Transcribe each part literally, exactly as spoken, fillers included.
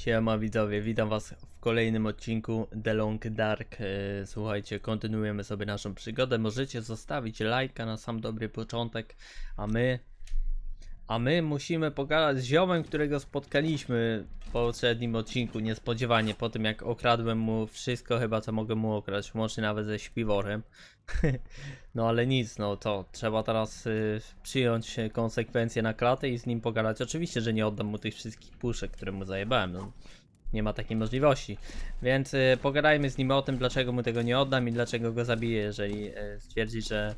Siema widzowie, witam was w kolejnym odcinku The Long Dark. Słuchajcie, kontynuujemy sobie naszą przygodę. Możecie zostawić lajka na sam dobry początek, a my a my musimy pogadać z ziomem, którego spotkaliśmy w poprzednim odcinku niespodziewanie, po tym jak okradłem mu wszystko chyba co mogę mu okraść, łącznie nawet ze śpiworem. No ale nic, no to trzeba teraz y, przyjąć konsekwencje na klatę i z nim pogadać. Oczywiście, że nie oddam mu tych wszystkich puszek, które mu zajebałem, no. Nie ma takiej możliwości, więc y, pogadajmy z nim o tym, dlaczego mu tego nie oddam i dlaczego go zabiję, jeżeli y, stwierdzi, że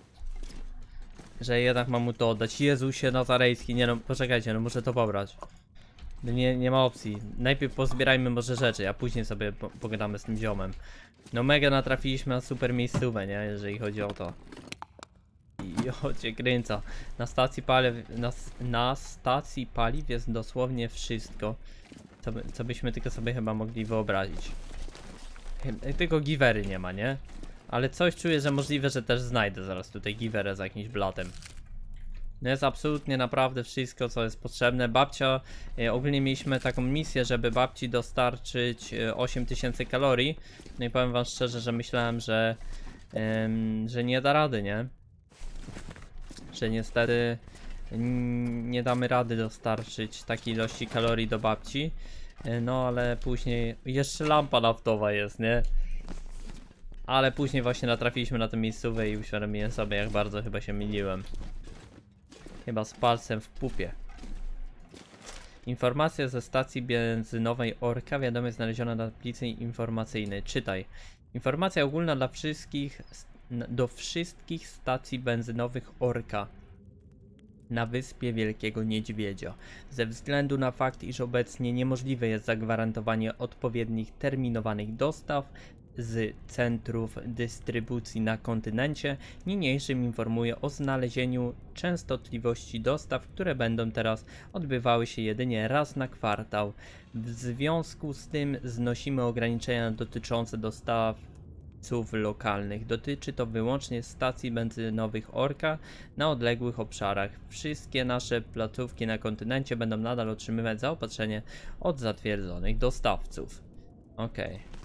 że jednak mam mu to oddać. Jezusie Nazarejski, nie no, poczekajcie, no muszę to pobrać. Nie, nie ma opcji. Najpierw pozbierajmy może rzeczy, a później sobie po pogadamy z tym ziomem. No mega natrafiliśmy na super miejscówę, nie? Jeżeli chodzi o to. I ocie kręca. Na stacji paliw, na, na stacji paliw jest dosłownie wszystko, co, by, co byśmy tylko sobie chyba mogli wyobrazić. Tylko givery nie ma, nie? Ale coś czuję, że możliwe, że też znajdę zaraz tutaj giwerę z jakimś blatem. No jest absolutnie naprawdę wszystko, co jest potrzebne. Babcia, e, ogólnie mieliśmy taką misję, żeby babci dostarczyć e, osiem tysięcy kalorii. No i powiem wam szczerze, że myślałem, że, e, że nie da rady, nie? Że niestety nie damy rady dostarczyć takiej ilości kalorii do babci. E, no ale później jeszcze lampa naftowa jest, nie? Ale później właśnie natrafiliśmy na tę miejscówkę i uświadomiłem sobie, jak bardzo chyba się myliłem. Chyba z palcem w pupie. Informacja ze stacji benzynowej Orka, wiadomość znaleziona na tablicy informacyjnej. Czytaj. Informacja ogólna dla wszystkich, do wszystkich stacji benzynowych Orka na wyspie Wielkiego Niedźwiedzia. Ze względu na fakt, iż obecnie niemożliwe jest zagwarantowanie odpowiednich terminowanych dostaw z centrów dystrybucji na kontynencie, niniejszym informuje o znalezieniu częstotliwości dostaw, które będą teraz odbywały się jedynie raz na kwartał. W związku z tym znosimy ograniczenia dotyczące dostawców lokalnych. Dotyczy to wyłącznie stacji benzynowych Orka na odległych obszarach. Wszystkie nasze placówki na kontynencie będą nadal otrzymywać zaopatrzenie od zatwierdzonych dostawców. Okej. Okay.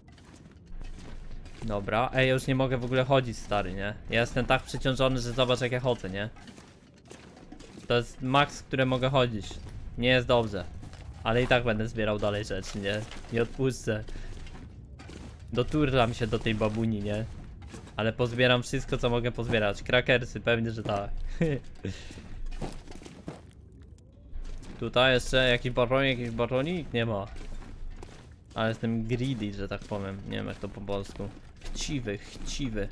Dobra, ej, już nie mogę w ogóle chodzić, stary, nie? Ja jestem tak przeciążony, że zobacz jak ja chodzę, nie? To jest maks, które mogę chodzić. Nie jest dobrze. Ale i tak będę zbierał dalej rzeczy, nie? Nie odpuszczę. Doturlam się do tej babuni, nie? Ale pozbieram wszystko, co mogę pozbierać. Krakersy, pewnie, że tak. Tutaj jeszcze jakiś baronik, jakiś baronik? Nie ma. Ale jestem greedy, że tak powiem. Nie wiem jak to po polsku. Chciwy, chciwy.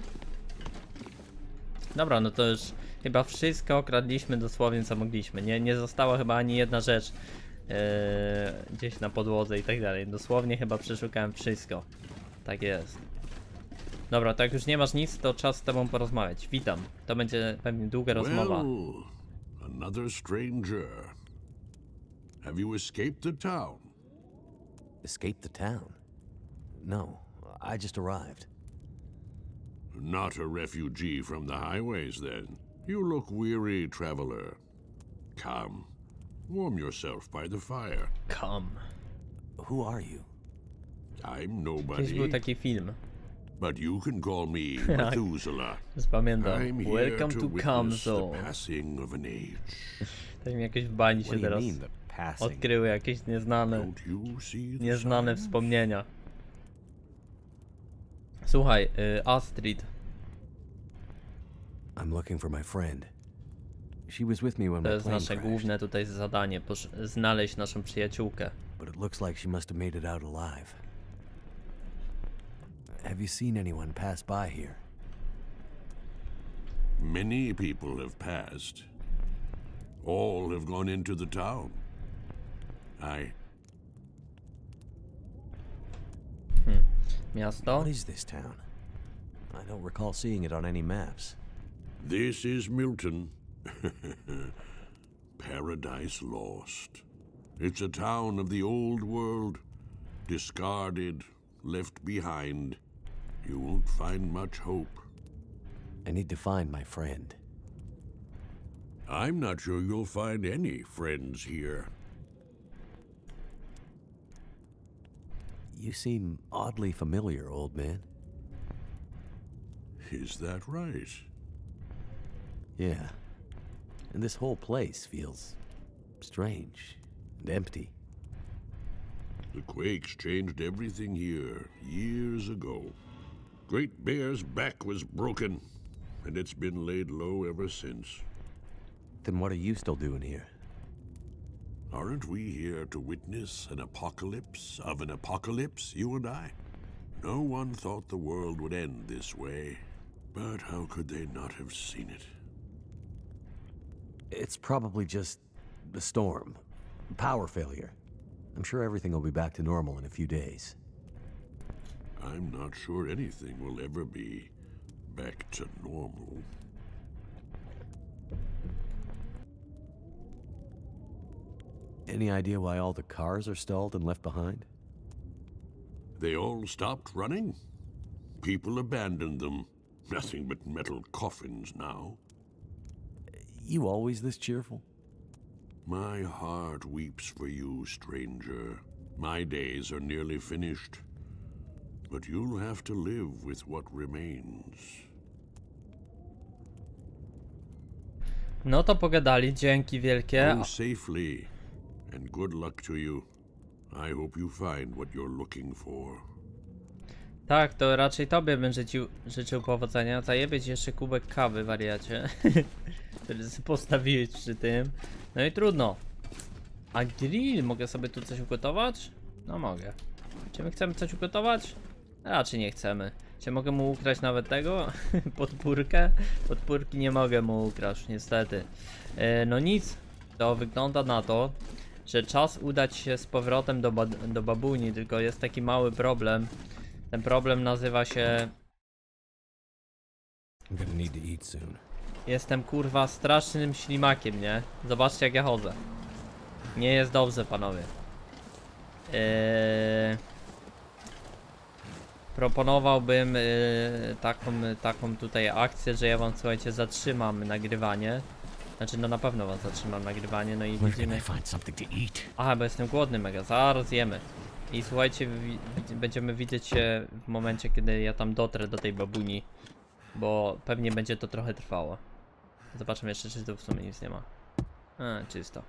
Dobra, no to już chyba wszystko okradliśmy dosłownie co mogliśmy. Nie, nie została chyba ani jedna rzecz yy, gdzieś na podłodze i tak dalej. Dosłownie chyba przeszukałem wszystko. Tak jest. Dobra, tak już nie masz nic, to czas z tobą porozmawiać. Witam. To będzie pewnie długa rozmowa. Well, another stranger. Have you escaped the town? Escaped the town? No, I just arrived. Not a refugee from the highways, then. You look weary, traveler. Come, warm yourself by the fire. Come. Who are you? I'm Kiedyś był nobody, taki film. but you can call me Methuselah. Pamiętam. I'm here Welcome to to witness Come the Zone. passing of an age. Tak mi jakieś w bani What się do you teraz mean, the passing? odkryły jakieś nieznane, Don't you see the nieznane signs? wspomnienia. Słuchaj, y, Astrid. I'm looking for my friend. She was with me when To my jest plane nasze crashed, główne tutaj zadanie, znaleźć naszą przyjaciółkę. but it looks like she must have made it out alive. Have you seen anyone pass by here? Many people have passed. All have gone into the town. I... Miasto? What is this town? I don't recall seeing it on any maps. This is Milton. Paradise Lost. It's a town of the old world, discarded, left behind. You won't find much hope. I need to find my friend. I'm not sure you'll find any friends here. You seem oddly familiar, old man. Is that right? Yeah. And this whole place feels strange and empty. The quakes changed everything here years ago. Great Bear's back was broken, and it's been laid low ever since. Then what are you still doing here? Aren't we here to witness an apocalypse of an apocalypse, you and I? No one thought the world would end this way, but how could they not have seen it? It's probably just a storm. Power failure. I'm sure everything will be back to normal in a few days. I'm not sure anything will ever be back to normal. Any idea why all the cars are stalled and left behind? They all stopped running. People abandoned them. Nothing but metal coffins now. You always this cheerful? My heart weeps for you, stranger. My days are nearly finished. But you'll have to live with what remains. No to pogadali, dzięki wielkie. Go safely, and good luck to you. I hope you find what you're looking for. Tak, to raczej tobie bym życzył, życzył powodzenia. Zajebie ci jeszcze kubek kawy, wariacie. Który sobie postawiłeś przy tym. No i trudno. A grill, mogę sobie tu coś ugotować? No mogę. Czy my chcemy coś ugotować? Raczej nie chcemy. Czy mogę mu ukraść nawet tego? Podpórkę? Podpórki nie mogę mu ukraść, niestety. E, no nic. To wygląda na to, że czas udać się z powrotem do, ba do babuni, tylko jest taki mały problem. Ten problem nazywa się... I'm gonna need to eat soon. Jestem kurwa strasznym ślimakiem, nie? Zobaczcie jak ja chodzę. Nie jest dobrze, panowie. Eee... Proponowałbym yy, taką, taką tutaj akcję, że ja wam, słuchajcie, zatrzymam nagrywanie. Znaczy, no na pewno wam zatrzymam nagrywanie, no i widzimy... Aha, bo jestem głodny mega, zaraz jemy. I słuchajcie, wi będziemy widzieć się w momencie, kiedy ja tam dotrę do tej babuni. Bo pewnie będzie to trochę trwało. Zobaczymy jeszcze, czy tu w sumie nic nie ma. A, czysto.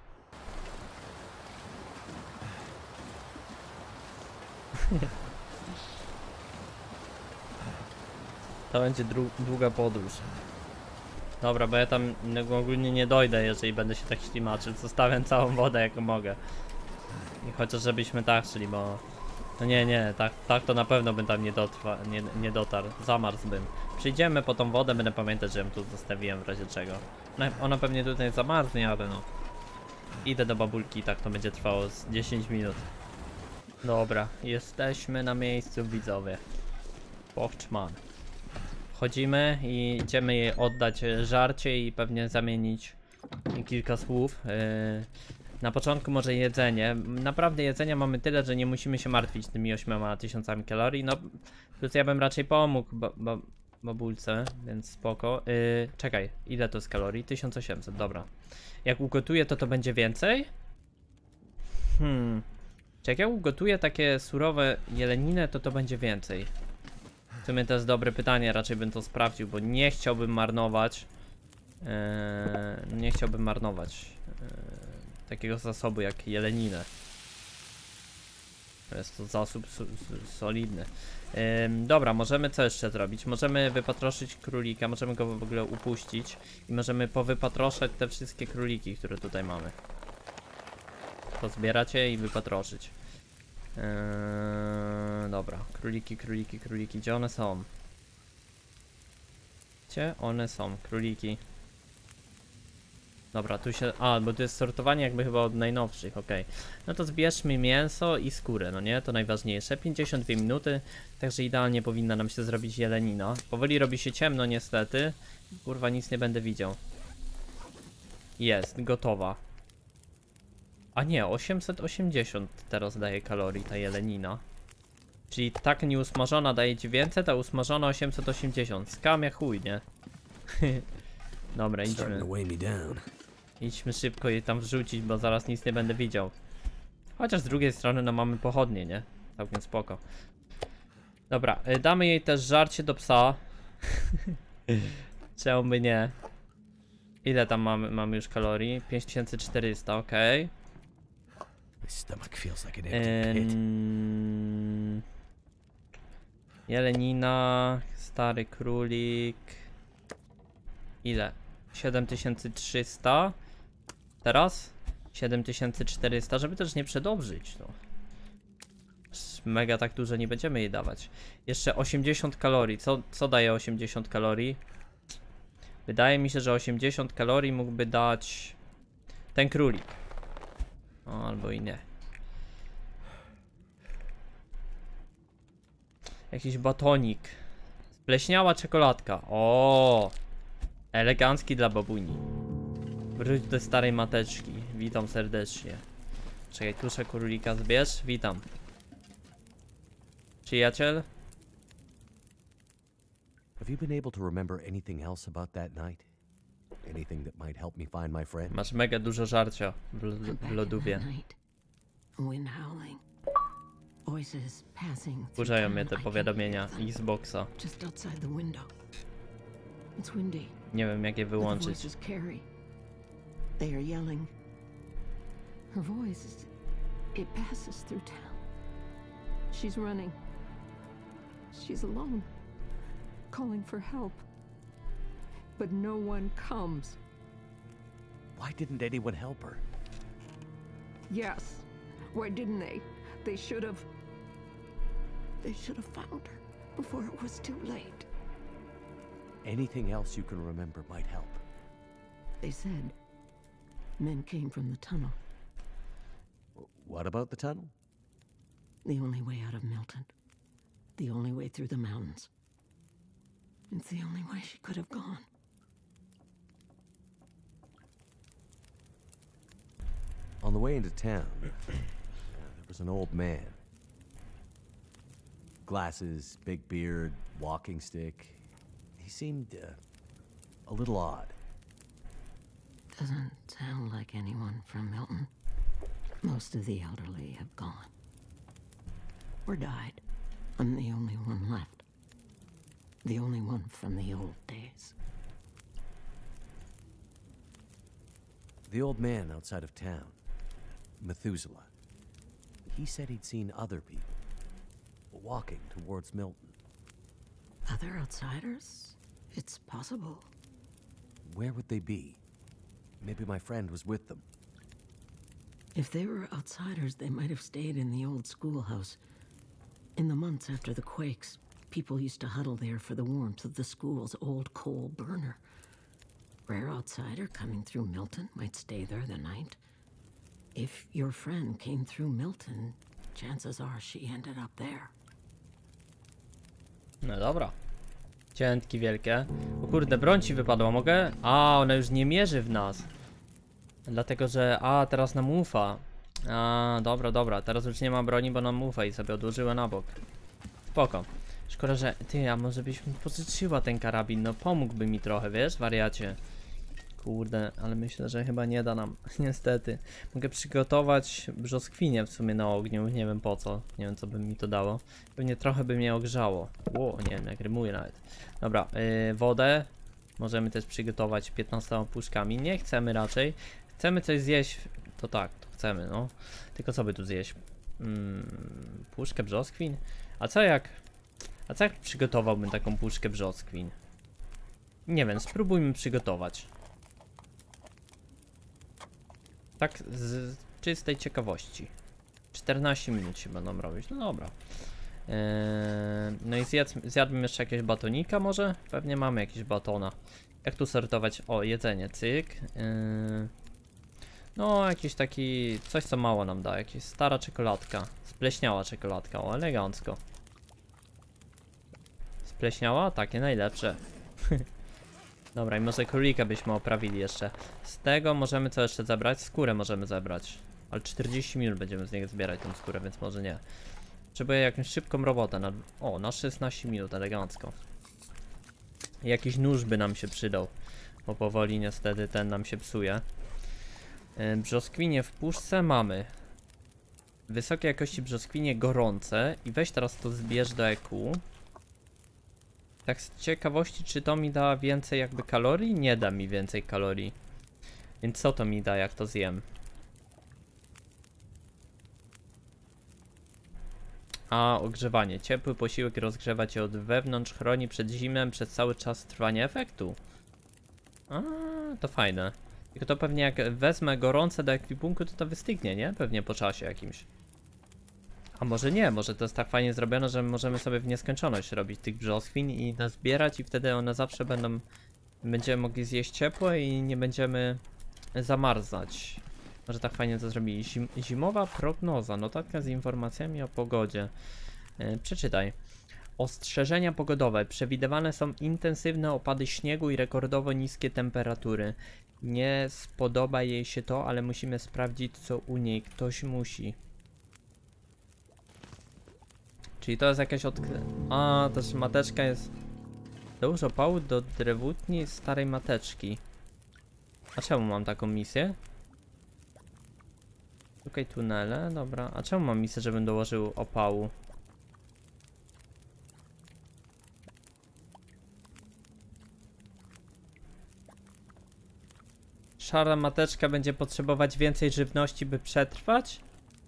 To będzie długa podróż. Dobra, bo ja tam ogólnie nie dojdę, jeżeli będę się tak ślimaczył. Zostawiam całą wodę, jaką mogę. I chociaż żebyśmy tak szli, bo... No nie, nie, tak, tak to na pewno bym tam nie, dotrwa, nie, nie dotarł. Zamarzłbym. Przyjdziemy po tą wodę, będę pamiętać, że ją tu zostawiłem w razie czego. No, ona pewnie tutaj zamarznie, ale no... Idę do babulki, tak to będzie trwało z dziesięć minut. Dobra, jesteśmy na miejscu, widzowie. Pochczman. Wchodzimy i idziemy jej oddać żarcie i pewnie zamienić kilka słów. Yy, na początku może jedzenie. Naprawdę jedzenia mamy tyle, że nie musimy się martwić tymi ośmioma tysiącami kalorii. No, plus ja bym raczej pomógł ba ba babulce, więc spoko. Yy, czekaj, ile to jest kalorii? tysiąc osiemset, dobra. Jak ugotuję, to to będzie więcej? Hmm. Czy jak ja ugotuję takie surowe jeleniny, to to będzie więcej? W sumie to jest dobre pytanie, raczej bym to sprawdził, bo nie chciałbym marnować ee, nie chciałbym marnować ee, takiego zasobu jak jeleninę. Jest to zasób su, su, solidny. Yy, dobra, możemy co jeszcze zrobić? Możemy wypatroszyć królika, możemy go w ogóle upuścić i możemy powypatroszać te wszystkie króliki, które tutaj mamy. Pozbieracie i wypatroszyć. Eee, dobra, króliki, króliki, króliki, gdzie one są? Gdzie one są? Króliki. Dobra, tu się... A, bo to jest sortowanie jakby chyba od najnowszych, okej. Okay. No to zbierzmy mięso i skórę, no nie? To najważniejsze. pięćdziesiąt dwie minuty, także idealnie powinna nam się zrobić jelenina. Powoli robi się ciemno niestety. Kurwa, nic nie będę widział. Jest, gotowa. A nie, osiemset osiemdziesiąt teraz daje kalorii ta jelenina. Czyli tak nieusmażona daje dziewięćset, a usmażona osiemset osiemdziesiąt. Skam jak chuj, nie? Dobra, idźmy. Idźmy szybko je tam wrzucić, bo zaraz nic nie będę widział. Chociaż z drugiej strony no mamy pochodnie, nie? Całkiem spoko. Dobra, y, damy jej też żarcie do psa. Czemu by nie? Ile tam mamy, mamy już kalorii? pięć tysięcy czterysta, okej. My stomach feels like an empty pit. Ym... Jelenina, stary królik. Ile? siedem tysięcy trzysta. Teraz? siedem tysięcy czterysta, żeby też nie przedobrzyć, no. Mega tak dużo nie będziemy jej dawać. Jeszcze osiemdziesiąt kalorii. Co, co daje osiemdziesiąt kalorii? Wydaje mi się, że osiemdziesiąt kalorii mógłby dać ten królik. O, albo i nie. Jakiś batonik. Spleśniała czekoladka. O, elegancki dla babuni. Wróć do starej mateczki. Witam serdecznie. Czekaj, kuszę królika zbierz. Witam. Przyjaciel? Have you been able to remember anything else about that night? Anything that might help me find my friend? Masz mega dużo żarcia w, lo I'm w back lodówie. in that night. Wind howling. Voices passing through Wkurzają town. mnie I te can powiadomienia hear them Xboxa. just outside the window. It's windy. Nie wiem jak je but the wyłączyć. voices carry. They are yelling. Her voice, it passes through town. She's running. She's alone, calling for help. But no one comes. Why didn't anyone help her? Yes. Why didn't they? They should have. They should have found her before it was too late. Anything else you can remember might help. They said men came from the tunnel. What about the tunnel? The only way out of Milton. The only way through the mountains. It's the only way she could have gone. On the way into town, uh, there was an old man. Glasses, big beard, walking stick. He seemed uh, a little odd. Doesn't sound like anyone from Milton. Most of the elderly have gone. Or died. I'm the only one left. The only one from the old days. The old man outside of town, Methuselah. He said he'd seen other people walking towards Milton. Other outsiders? It's possible. Where would they be? Maybe my friend was with them. If they were outsiders, they might have stayed in the old schoolhouse. In the months after the quakes, people used to huddle there for the warmth of the school's old coal burner. Rare outsider coming through Milton might stay there the night. If your friend came through Milton, chances are she ended up there. No dobra. Ciętki wielkie. O kurde, broń ci wypadła, mogę? A, ona już nie mierzy w nas. Dlatego, że... A, teraz nam ufa. A, dobra, dobra. Teraz już nie ma broni, bo nam ufa i sobie odłożyła na bok. Spoko. Szkoda, że... Ty, a może byś mi pożyczyła ten karabin? No pomógłby mi trochę, wiesz, wariacie. Kurde, ale myślę, że chyba nie da nam. Niestety. Mogę przygotować brzoskwinie w sumie na ogniu. Nie wiem po co. Nie wiem, co by mi to dało. Pewnie trochę by mnie ogrzało. Ło, nie wiem, jak rymuję nawet. Dobra, yy, wodę. Możemy też przygotować piętnastoma puszkami. Nie chcemy raczej. Chcemy coś zjeść. To tak, to chcemy, no. Tylko co by tu zjeść? Hmm, puszkę brzoskwin? A co jak... A co jak przygotowałbym taką puszkę brzoskwin? Nie wiem, spróbujmy przygotować. Tak z czystej ciekawości. czternaście minut się będą robić, no dobra. Eee, no i zjadł, zjadłbym jeszcze jakiegoś batonika może? Pewnie mamy jakiś batona. Jak tu sortować? O, jedzenie, cyk. Eee, no, jakiś taki, coś co mało nam da, jakaś stara czekoladka. Spleśniała czekoladka, o, elegancko. Spleśniała? Takie najlepsze. Dobra, i może królika byśmy oprawili jeszcze. Z tego możemy co jeszcze zebrać? Skórę możemy zebrać. Ale czterdzieści minut będziemy z niego zbierać tą skórę, więc może nie. Potrzebuję jakąś szybką robotę. Na... O, na szesnaście minut, elegancko. I jakiś nóż by nam się przydał. Bo powoli niestety ten nam się psuje. Yy, brzoskwinie w puszce mamy. wysokiej jakości brzoskwinie gorące i weź teraz to zbierz do E Q. Tak z ciekawości, czy to mi da więcej jakby kalorii? Nie da mi więcej kalorii. Więc co to mi da, jak to zjem? A, ogrzewanie. Ciepły posiłek rozgrzewa cię od wewnątrz, chroni przed zimnem przez cały czas trwania efektu. A, to fajne. Tylko to pewnie jak wezmę gorące do ekwipunku, to to wystygnie, nie? Pewnie po czasie jakimś. A może nie, może to jest tak fajnie zrobione, że możemy sobie w nieskończoność robić tych brzoskwiń i nazbierać i wtedy one zawsze będą... Będziemy mogli zjeść ciepłe i nie będziemy zamarzać. Może tak fajnie to zrobili. Zim, zimowa prognoza. Notatka z informacjami o pogodzie. Yy, przeczytaj. Ostrzeżenia pogodowe. Przewidywane są intensywne opady śniegu i rekordowo niskie temperatury. Nie spodoba jej się to, ale musimy sprawdzić, co u niej. Ktoś musi. Czyli to jest jakaś odkry... A, też mateczka jest... Dołóż opału do drewutni starej mateczki. A czemu mam taką misję? Szukaj tunele, dobra. A czemu mam misję, żebym dołożył opału? Szara mateczka będzie potrzebować więcej żywności, by przetrwać?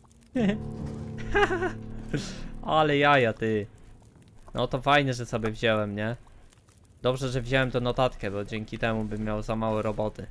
Ale jaja, ty. No to fajnie, że sobie wziąłem, nie? Dobrze, że wziąłem tę notatkę, bo dzięki temu bym miał za małe roboty.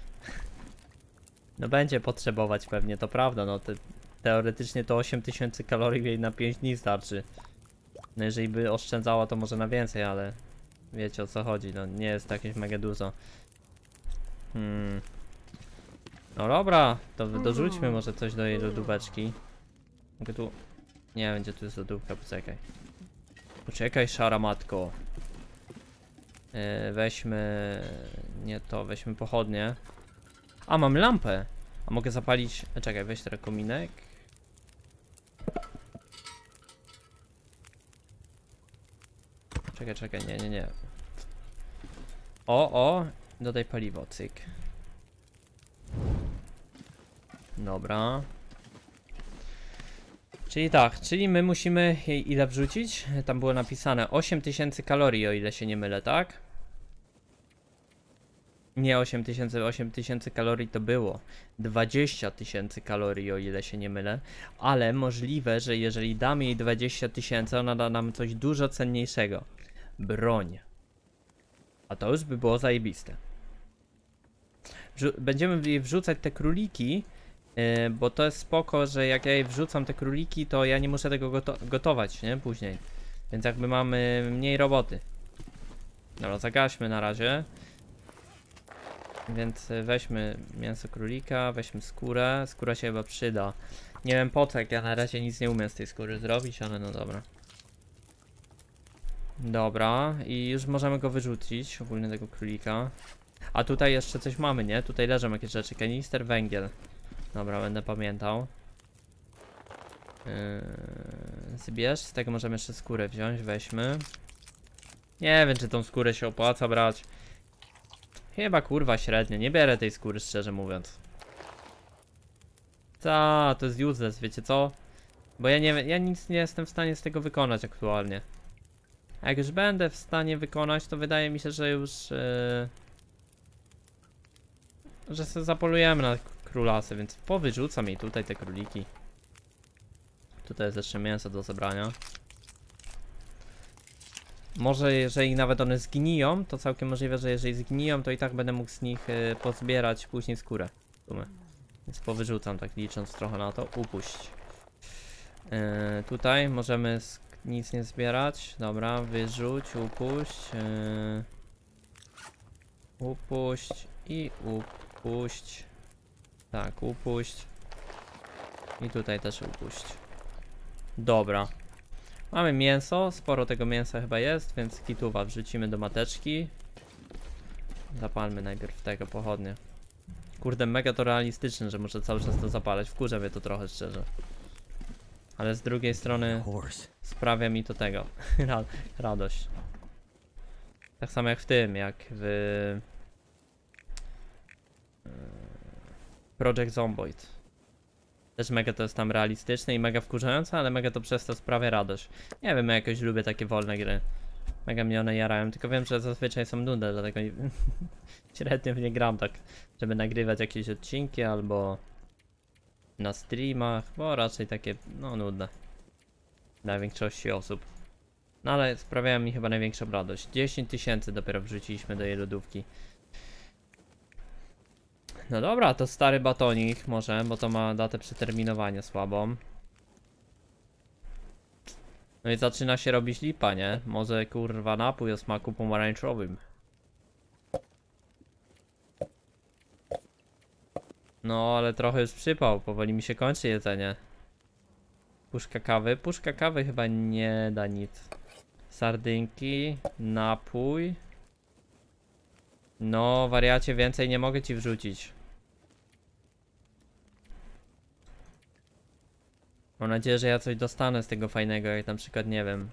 No będzie potrzebować pewnie, to prawda, no te, teoretycznie to osiem tysięcy kalorii jej na pięć dni starczy. No jeżeli by oszczędzała, to może na więcej, ale wiecie o co chodzi, no nie jest to jakieś mega dużo. Hmm. No dobra, to dorzućmy może coś do jej lodóweczki. Mogę tu... Nie, będzie tu jest lodówka, poczekaj. Poczekaj, szara matko. Yy, weźmy... Nie to, weźmy pochodnie. A, mam lampę. A mogę zapalić... Czekaj, weź teraz kominek. Czekaj, czekaj, nie, nie, nie. O, o! Dodaj paliwo, cyk. Dobra. Czyli tak, czyli my musimy jej ile wrzucić? Tam było napisane osiem tysięcy kalorii, o ile się nie mylę, tak? Nie osiem tysięcy, osiem tysięcy kalorii to było dwadzieścia tysięcy kalorii, o ile się nie mylę. Ale możliwe, że jeżeli damy jej dwadzieścia tysięcy, ona da nam coś dużo cenniejszego. Broń. A to już by było zajebiste. Wrzu- będziemy jej wrzucać te króliki, yy, bo to jest spoko, że jak ja jej wrzucam te króliki, to ja nie muszę tego goto gotować, nie? Później. Więc jakby mamy mniej roboty. Dobra, zagaśmy na razie. Więc weźmy mięso królika, weźmy skórę. Skóra się chyba przyda. Nie wiem po co, jak ja na razie nic nie umiem z tej skóry zrobić, ale no dobra. Dobra, i już możemy go wyrzucić, ogólnie tego królika. A tutaj jeszcze coś mamy, nie? Tutaj leżą jakieś rzeczy. Kanister, węgiel. Dobra, będę pamiętał. Yy, zbierz, z tego możemy jeszcze skórę wziąć, weźmy. Nie wiem, czy tą skórę się opłaca brać. Chyba kurwa średnio, nie bierę tej skóry, szczerze mówiąc. Ta, to jest useless, wiecie co? Bo ja nie ja nic nie jestem w stanie z tego wykonać aktualnie. A jak już będę w stanie wykonać, to wydaje mi się, że już... Yy, że sobie zapolujemy na królasy, więc powyrzucam jej tutaj te króliki. Tutaj jest jeszcze mięso do zebrania. Może jeżeli nawet one zgniją, to całkiem możliwe, że jeżeli zgniją, to i tak będę mógł z nich y, pozbierać później skórę. Więc powyrzucam, tak licząc trochę na to. Upuść. Yy, tutaj możemy nic nie zbierać. Dobra, wyrzuć, upuść. Yy, upuść i upuść. Tak, upuść. I tutaj też upuść. Dobra. Mamy mięso, sporo tego mięsa chyba jest, więc kituwa wrzucimy do mateczki. Zapalmy najpierw tego pochodnie. Kurde, mega to realistyczne, że muszę cały czas to zapalać. Wkurza mnie to trochę, szczerze. Ale z drugiej strony sprawia mi to tego. Ra radość. Tak samo jak w tym, jak w Project Zomboid. Też mega to jest tam realistyczne i mega wkurzające, ale mega to przez to sprawia radość. Nie wiem, ja jakoś lubię takie wolne gry. Mega mnie one jarają, tylko wiem, że zazwyczaj są nudne, dlatego nie... średnio w nie gram tak, żeby nagrywać jakieś odcinki albo na streamach, bo raczej takie, no, nudne dla większości osób. No ale sprawiają mi chyba największą radość. dziesięć tysięcy dopiero wrzuciliśmy do jej lodówki. No dobra, to stary batonik może, bo to ma datę przeterminowania słabą. No i zaczyna się robić lipa, nie? Może kurwa napój o smaku pomarańczowym. No ale trochę już przypał, powoli mi się kończy jedzenie. Puszka kawy, puszka kawy chyba nie da nic. Sardynki, napój. No wariacie, więcej nie mogę ci wrzucić. Mam nadzieję, że ja coś dostanę z tego fajnego, jak na przykład, nie wiem,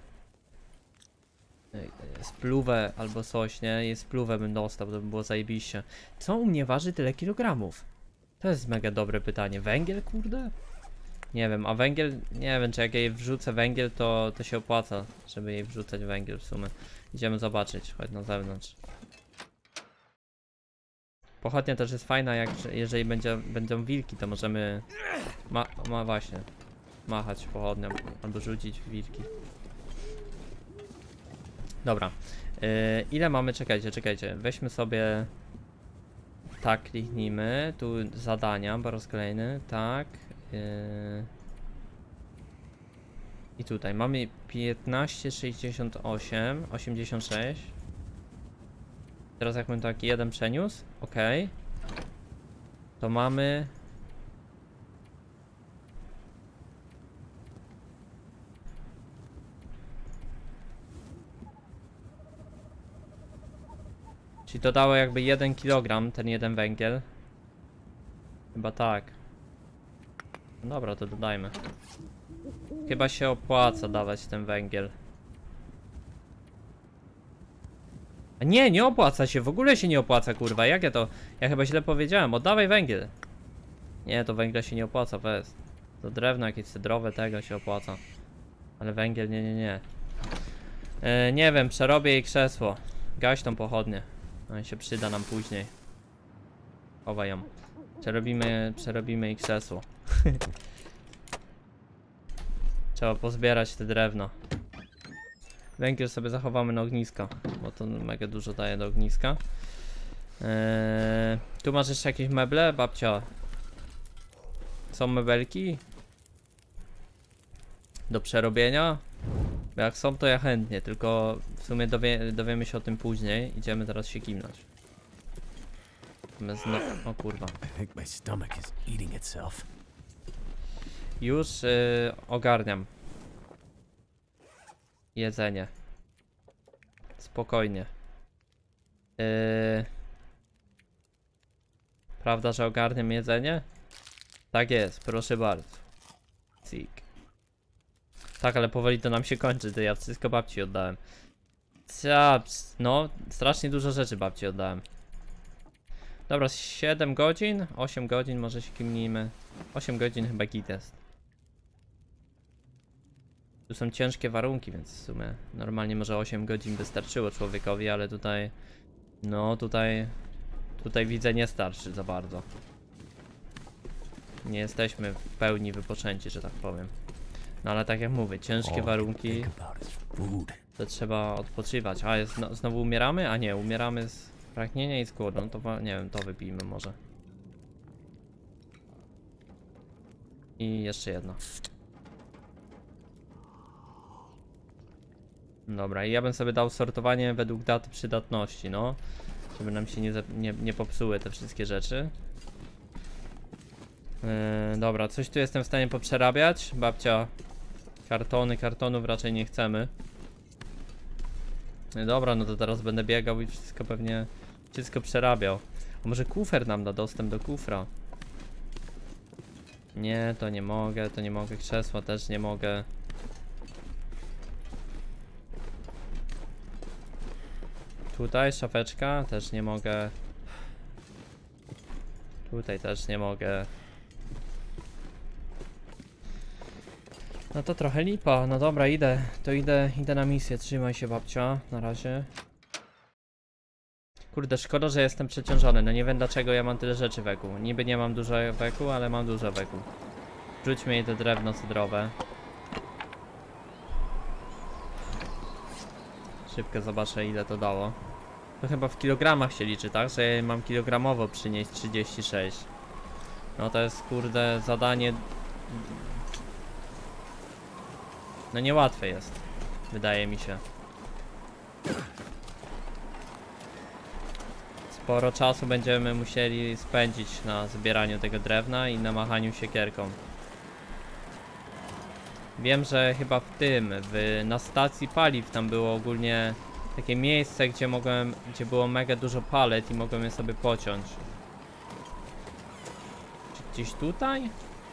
spluwę albo coś, nie? I spluwę bym dostał, to by było zajebiście. Co u mnie waży tyle kilogramów? To jest mega dobre pytanie. Węgiel, kurde? Nie wiem, a węgiel, nie wiem, czy jak jej wrzucę węgiel, to, to się opłaca, żeby jej wrzucać węgiel w sumie. Idziemy zobaczyć, chodź na zewnątrz. Pochodnia też jest fajna, jak jeżeli będzie, będą wilki, to możemy, ma, ma właśnie, machać pochodnią albo rzucić wilki. Dobra, yy, ile mamy, czekajcie, czekajcie, weźmy sobie, tak, kliknijmy, tu zadania po raz kolejny, tak, yy. I tutaj mamy piętnaście, sześćdziesiąt osiem, osiemdziesiąt sześć. Teraz jak bym taki jeden przeniósł, ok. To mamy... Czyli to dało jakby jeden kilogram, ten jeden węgiel. Chyba tak. No dobra, to dodajmy. Chyba się opłaca dawać ten węgiel. A nie, nie opłaca się, w ogóle się nie opłaca, kurwa, jak ja to... Ja chyba źle powiedziałem, oddawaj węgiel. Nie, to węgla się nie opłaca, weź. To drewno jakieś cedrowe, tego się opłaca. Ale węgiel, nie, nie, nie. Yy, nie wiem, przerobię jej krzesło. Gaś tą pochodnię. On się przyda nam później. Chowaj ją. Przerobimy, przerobimy jej krzesło. Trzeba pozbierać te drewno. Węgiel sobie zachowamy na ognisko, bo to mega dużo daje do ogniska. Eee, tu masz jeszcze jakieś meble, babcia? Są mebelki? Do przerobienia? Bo jak są, to ja chętnie, tylko w sumie dowie, dowiemy się o tym później. Idziemy teraz się kimnąć. No, o kurwa. Już yy, ogarniam. Jedzenie. Spokojnie. Yy... Prawda, że ogarniam jedzenie? Tak jest, proszę bardzo. Cik. Tak, ale powoli to nam się kończy, to ja wszystko babci oddałem. Caps. No, strasznie dużo rzeczy babci oddałem. Dobra, siedem godzin? osiem godzin może się kimnijmy. osiem godzin chyba git jest. Tu są ciężkie warunki, więc w sumie normalnie może osiem godzin wystarczyło człowiekowi, ale tutaj... No tutaj... Tutaj widzę nie starczy za bardzo. Nie jesteśmy w pełni wypoczęci, że tak powiem. No ale tak jak mówię, ciężkie warunki... To trzeba odpoczywać. A, jest, no, znowu umieramy? A nie, umieramy z pragnienia i z głodu. No to nie wiem, to wypijmy może. I jeszcze jedno. Dobra, i ja bym sobie dał sortowanie według daty przydatności, no. Żeby nam się nie, nie, nie popsuły te wszystkie rzeczy. Yy, dobra, coś tu jestem w stanie poprzerabiać. Babcia, kartony, kartonów raczej nie chcemy. Yy, dobra, no to teraz będę biegał i wszystko pewnie, wszystko przerabiał. A może kufer nam da dostęp do kufra? Nie, to nie mogę, to nie mogę, krzesła też nie mogę. Tutaj szafeczka, też nie mogę. Tutaj też nie mogę. No to trochę lipa, no dobra, idę, to idę, idę na misję, trzymaj się babcia, na razie. Kurde, szkoda, że jestem przeciążony, no nie wiem dlaczego ja mam tyle rzeczy w eku. Niby nie mam dużo w eku, ale mam dużo w eku. Rzućmy jej te drewno cydrowe. Szybko zobaczę ile to dało. To chyba w kilogramach się liczy, tak? Że ja mam kilogramowo przynieść trzydzieści sześć. No to jest kurde zadanie. No niełatwe jest, wydaje mi się. Sporo czasu będziemy musieli spędzić na zbieraniu tego drewna i na machaniu siekierką. Wiem, że chyba w tym, w, na stacji paliw tam było ogólnie takie miejsce, gdzie mogłem, gdzie było mega dużo palet i mogłem je sobie pociąć. Czy gdzieś tutaj?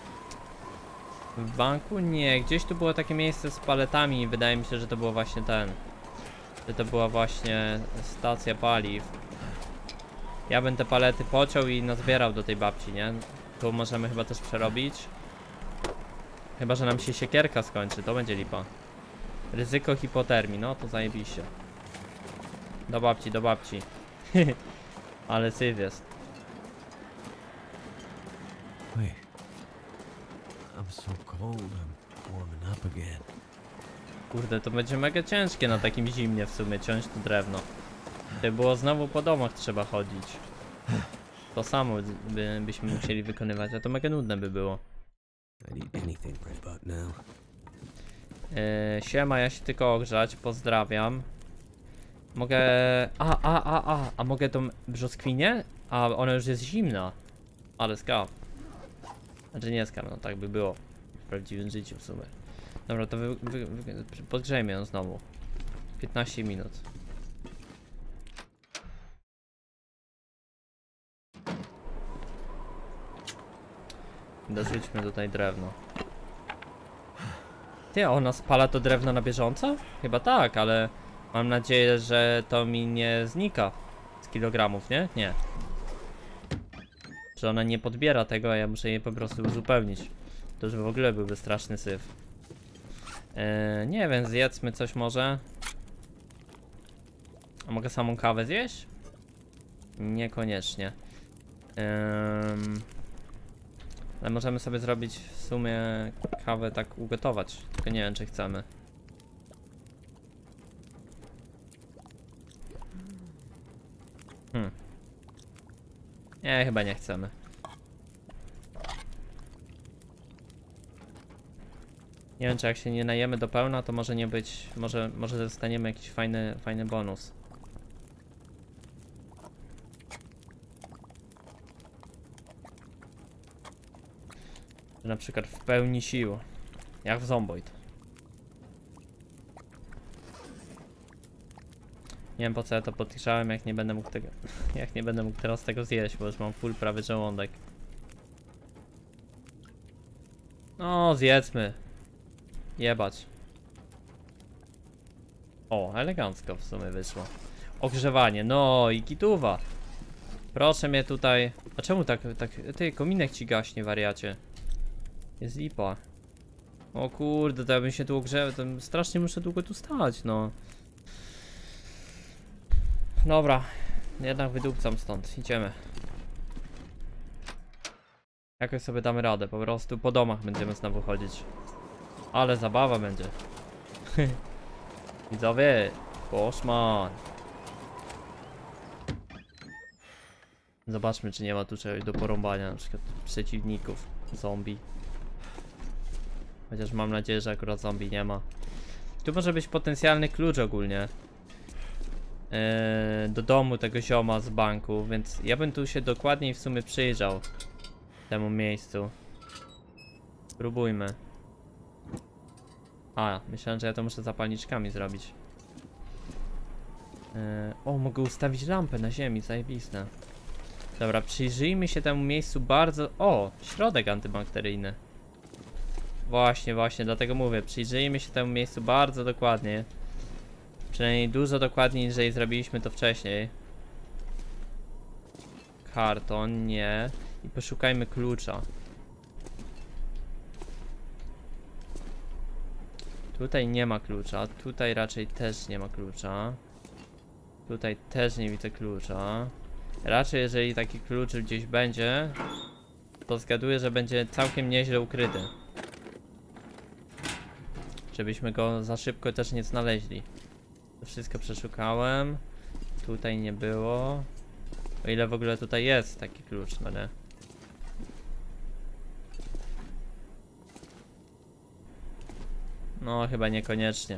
W banku? Nie, gdzieś tu było takie miejsce z paletami i wydaje mi się, że to było właśnie ten. Że to była właśnie stacja paliw. Ja bym te palety pociął i nazbierał do tej babci, nie? Tu możemy chyba też przerobić. Chyba, że nam się siekierka skończy, to będzie lipa. Ryzyko hipotermii, no to zajebiście. Do babci, do babci. Ale syf jest. Wait. I'm so cold, I'm warming up again. Kurde, to będzie mega ciężkie na takim zimnie w sumie ciąć to drewno. Gdyby było znowu po domach trzeba chodzić. To samo by, byśmy musieli wykonywać, a to mega nudne by było. I'd eat anything right about now. Yy, siema, ja się tylko ogrzać, pozdrawiam. Mogę... A, a, a, a, a mogę tą brzoskwinię? A ona już jest zimna. Ale skaw. Znaczy nie skaw, no tak by było w prawdziwym życiu w sumie. Dobra, to wy, wy, wy, podgrzejmy ją znowu. piętnaście minut. Dorzućmy tutaj drewno. Ty, a ona spala to drewno na bieżąco? Chyba tak, ale mam nadzieję, że to mi nie znika z kilogramów, nie? Nie. Że ona nie podbiera tego, a ja muszę je po prostu uzupełnić. To już w ogóle byłby straszny syf. Eee, nie wiem, zjedzmy coś może. A mogę samą kawę zjeść? Niekoniecznie. Eee, ale możemy sobie zrobić w sumie kawę tak ugotować. Tylko nie wiem, czy chcemy. Hmm. Nie, chyba nie chcemy. Nie wiem, czy jak się nie najemy do pełna, to może nie być, może, może dostaniemy jakiś fajny, fajny bonus. Na przykład w pełni sił, jak w Zomboid. Nie wiem, po co ja to podgrzałem, jak nie będę mógł tego, jak nie będę mógł teraz tego zjeść, bo już mam full prawy żołądek. No, zjedzmy. Jebać. O, elegancko w sumie wyszło. Ogrzewanie, no i kituwa. Proszę mnie tutaj. A czemu tak, tak, ty, kominek ci gaśnie, wariacie. Jest lipa. O kurde, to ja bym się tu ogrzewał, to strasznie muszę długo tu stać, no. Dobra, jednak wydupcam stąd, idziemy. Jakoś sobie damy radę, po prostu po domach będziemy znowu chodzić. Ale zabawa będzie. Widzowie, poszman. Zobaczmy, czy nie ma tu czegoś do porąbania, na przykład przeciwników, zombie. Chociaż mam nadzieję, że akurat zombie nie ma. Tu może być potencjalny klucz ogólnie. Yy, do domu tego zioma z banku, więc ja bym tu się dokładniej w sumie przyjrzał temu miejscu. Spróbujmy. A, myślałem, że ja to muszę zapalniczkami zrobić. Yy, o, mogę ustawić lampę na ziemi, zajebiste. Dobra, przyjrzyjmy się temu miejscu bardzo... O, środek antybakteryjny. Właśnie, właśnie, dlatego mówię, przyjrzyjmy się temu miejscu bardzo dokładnie. Przynajmniej dużo dokładniej, jeżeli zrobiliśmy to wcześniej. Karton, nie. I poszukajmy klucza. Tutaj nie ma klucza, tutaj raczej też nie ma klucza. Tutaj też nie widzę klucza. Raczej jeżeli taki klucz gdzieś będzie, to zgaduję, że będzie całkiem nieźle ukryty. Żebyśmy go za szybko też nie znaleźli. To wszystko przeszukałem. Tutaj nie było. O ile w ogóle tutaj jest taki klucz, no nie? No chyba niekoniecznie.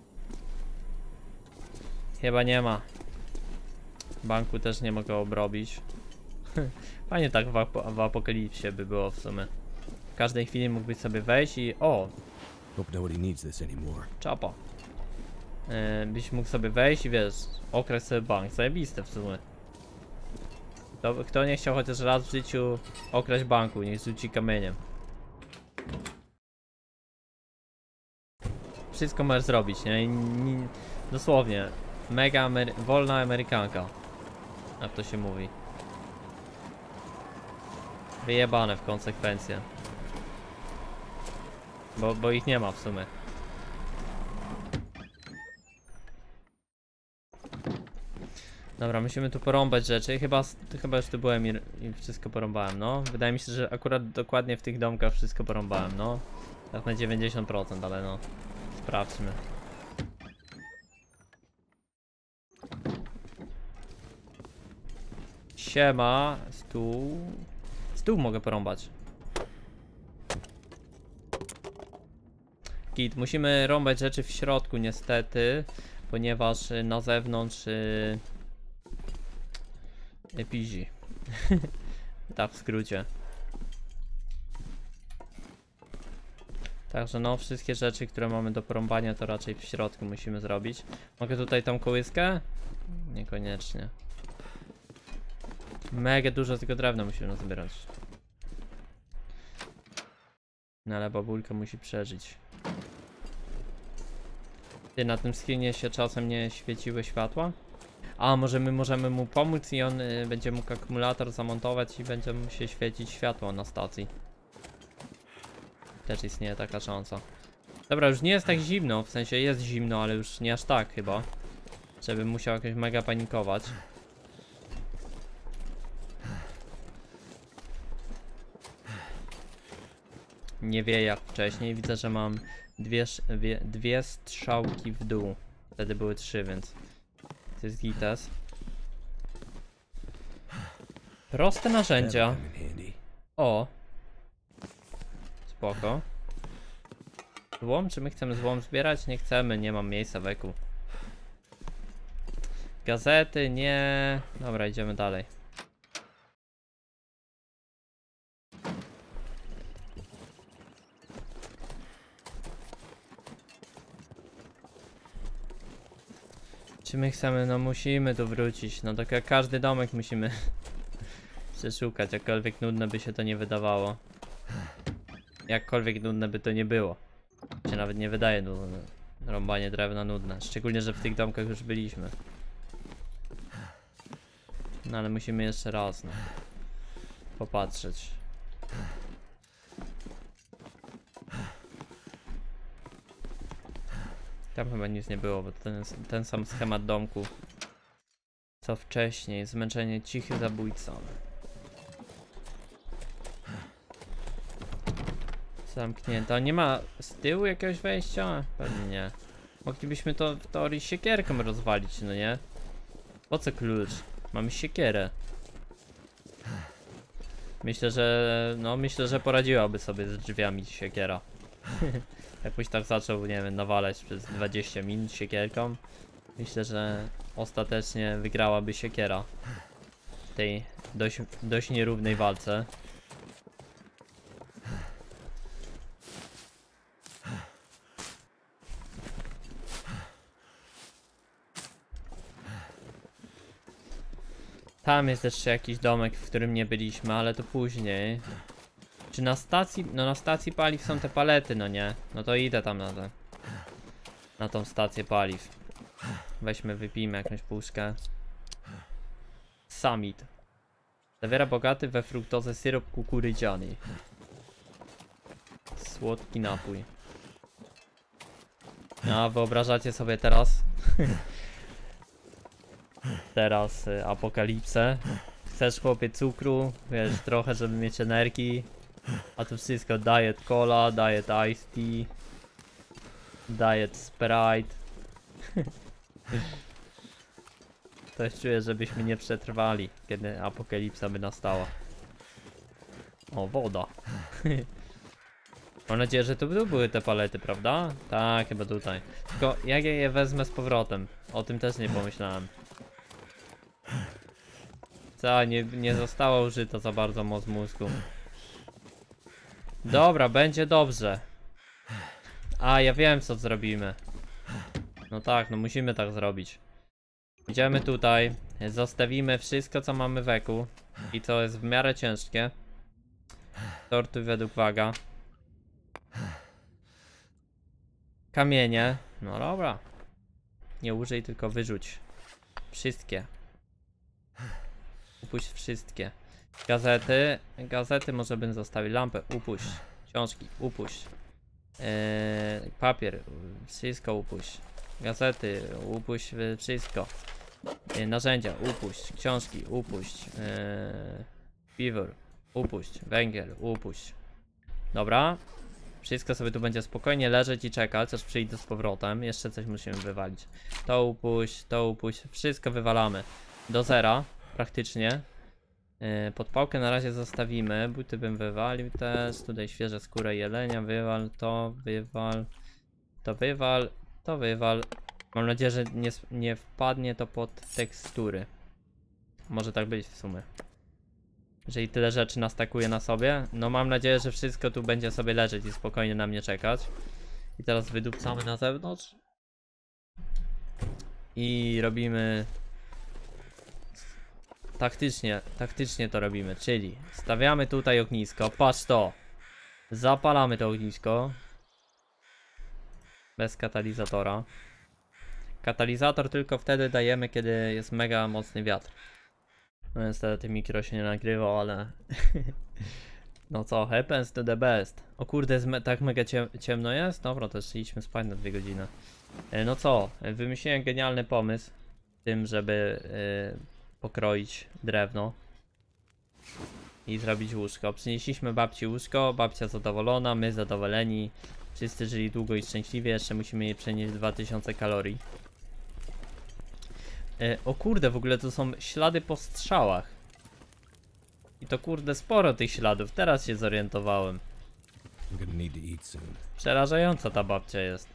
Chyba nie ma. Banku też nie mogę obrobić. Fajnie tak w, ap w apokalipsie by było w sumie. W każdej chwili mógłbyś sobie wejść i o! Hope nobody needs this anymore. Czapa. Yy, byś mógł sobie wejść i wiesz, okraść sobie bank. Zajebiste w sumie. Kto, kto nie chciał chociaż raz w życiu okraść banku, niech rzuci kamieniem. Wszystko możesz zrobić, nie? I, nie dosłownie. Mega amery wolna Amerykanka. Jak to się mówi. Wyjebane w konsekwencje. Bo, bo ich nie ma w sumie. Dobra, musimy tu porąbać rzeczy. Chyba, chyba już tu byłem i, i wszystko porąbałem, no. Wydaje mi się, że akurat dokładnie w tych domkach wszystko porąbałem, no. Tak na dziewięćdziesiąt procent, ale no. Sprawdźmy. Siema, stół. Stół mogę porąbać. Git, musimy rąbać rzeczy w środku niestety, ponieważ na zewnątrz yy, pizi. Tak w skrócie. Także no, wszystkie rzeczy, które mamy do porąbania, to raczej w środku musimy zrobić. Mogę tutaj tą kołyskę? Niekoniecznie. Mega dużo tego drewna musimy zbierać. No ale babulka musi przeżyć. Ty, na tym screenie się czasem nie świeciły światła? A, może my możemy mu pomóc i on y, będzie mógł akumulator zamontować i będzie mu się świecić światło na stacji. Też istnieje taka szansa. Dobra, już nie jest tak zimno, w sensie jest zimno, ale już nie aż tak chyba. Żebym musiał jakoś mega panikować. Nie wieje jak wcześniej, widzę, że mam dwie, dwie, dwie strzałki w dół. Wtedy były trzy, więc to jest gites. Proste narzędzia. O. Spoko. Złom? Czy my chcemy złom zbierać? Nie chcemy, nie mam miejsca w eku. Gazety, nie. Dobra, idziemy dalej. Czy my chcemy? No musimy tu wrócić. No tak jak każdy domek musimy przeszukać, jakkolwiek nudne by się to nie wydawało. Jakkolwiek nudne by to nie było. Się nawet nie wydaje nudne. Rąbanie drewna nudne. Szczególnie, że w tych domkach już byliśmy. No ale musimy jeszcze raz, no. Popatrzeć. Tam chyba nic nie było, bo to ten, ten sam schemat domku co wcześniej. Zmęczenie, cichy zabójca. Zamknięta. Nie ma z tyłu jakiegoś wejścia? Pewnie nie. Moglibyśmy to w teorii siekierką rozwalić, no nie? Po co klucz? Mamy siekierę. Myślę, że... no myślę, że poradziłaby sobie z drzwiami siekiera. Jakbyś tak zaczął, nie wiem, nawalać przez dwadzieścia minut siekierką. Myślę, że ostatecznie wygrałaby siekiera w tej dość, dość nierównej walce. Tam jest jeszcze jakiś domek, w którym nie byliśmy, ale to później. Czy na stacji? No na stacji paliw są te palety, no nie? No to idę tam na tę. Na tą stację paliw. Weźmy, wypijmy jakąś puszkę. Summit. Zawiera bogaty we fruktozę syrop kukurydziany. Słodki napój. A wyobrażacie sobie teraz teraz y, apokalipsę. Chcesz, chłopie, cukru, wiesz, trochę, żeby mieć energii. A to wszystko diet cola, diet iced tea, diet sprite. Coś czuję, żebyśmy nie przetrwali, kiedy apokalipsa by nastała. O, woda. Mam nadzieję, że tu były te palety, prawda? Tak, chyba tutaj. Tylko jak ja je wezmę z powrotem? O tym też nie pomyślałem. Co, nie, nie zostało użyto za bardzo moc mózgu. Dobra, będzie dobrze. A, ja wiem, co zrobimy. No tak, no musimy tak zrobić. Idziemy tutaj, zostawimy wszystko, co mamy w eku i co jest w miarę ciężkie. Tortuj według waga. Kamienie. No dobra. Nie użyj, tylko wyrzuć. Wszystkie. Upuść wszystkie. Gazety. Gazety może bym zostawił. Lampę. Upuść. Książki. Upuść. Eee, papier. Wszystko upuść. Gazety. Upuść wszystko. Eee, narzędzia. Upuść. Książki. Upuść. Eee, piwór. Upuść. Węgiel. Upuść. Dobra. Wszystko sobie tu będzie spokojnie leżeć i czekać, aż przyjdę z powrotem. Jeszcze coś musimy wywalić. To upuść, to upuść. Wszystko wywalamy. Do zera. Praktycznie. Yy, podpałkę na razie zostawimy. Buty bym wywalił też. Tutaj świeże skórę jelenia. Wywal to, wywal. To wywal. To wywal. Mam nadzieję, że nie, nie wpadnie to pod tekstury. Może tak być w sumie. Jeżeli tyle rzeczy nastakuje na sobie. No mam nadzieję, że wszystko tu będzie sobie leżeć i spokojnie na mnie czekać. I teraz wydupcamy na zewnątrz. I robimy... Taktycznie, taktycznie to robimy, czyli stawiamy tutaj ognisko, patrz to. Zapalamy to ognisko. Bez katalizatora. Katalizator tylko wtedy dajemy, kiedy jest mega mocny wiatr. No niestety mikro się nie nagrywał, ale... No co, happens to the best. O kurde, me tak mega ciem ciemno jest? Dobra, też idźmy spać na dwie godziny. E, no co, wymyśliłem genialny pomysł. Tym, żeby e, pokroić drewno. I zrobić łóżko. Przynieśliśmy babci łóżko, babcia zadowolona, my zadowoleni. Wszyscy żyli długo i szczęśliwie, jeszcze musimy jej przenieść dwa tysiące kalorii. E, o kurde, w ogóle to są ślady po strzałach. I to kurde sporo tych śladów, teraz się zorientowałem. Przerażająca ta babcia jest.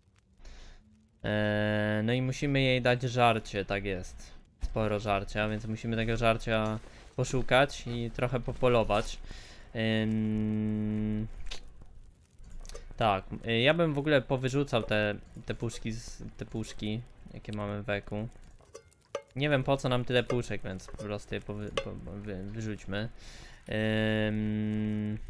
E, no i musimy jej dać żarcie, tak jest. Sporo żarcia, więc musimy tego żarcia poszukać i trochę popolować. Ym... Tak, ja bym w ogóle powyrzucał te, te puszki, z, te puszki, jakie mamy w eku. Nie wiem po co nam tyle puszek, więc po prostu je powy, po, wy, wyrzućmy. Ym...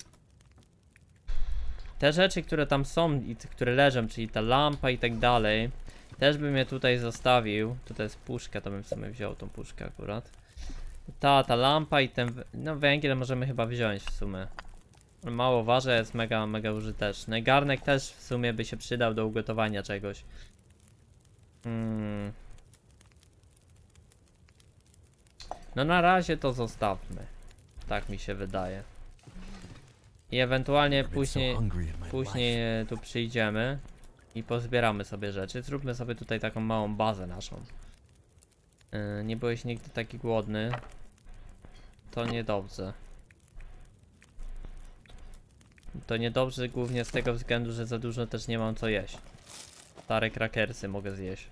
Te rzeczy, które tam są i które leżą, czyli ta lampa i tak dalej, też bym je tutaj zostawił. Tutaj jest puszka, to bym w sumie wziął tą puszkę akurat. Ta, ta lampa i ten, no węgiel możemy chyba wziąć w sumie. Mało waży, jest mega, mega użyteczny. Garnek też w sumie by się przydał do ugotowania czegoś. Hmm. No na razie to zostawmy. Tak mi się wydaje. I ewentualnie później, później tu przyjdziemy i pozbieramy sobie rzeczy. Zróbmy sobie tutaj taką małą bazę naszą. Yy, nie byłeś nigdy taki głodny. To niedobrze. To niedobrze głównie z tego względu, że za dużo też nie mam co jeść. Stare krakersy mogę zjeść.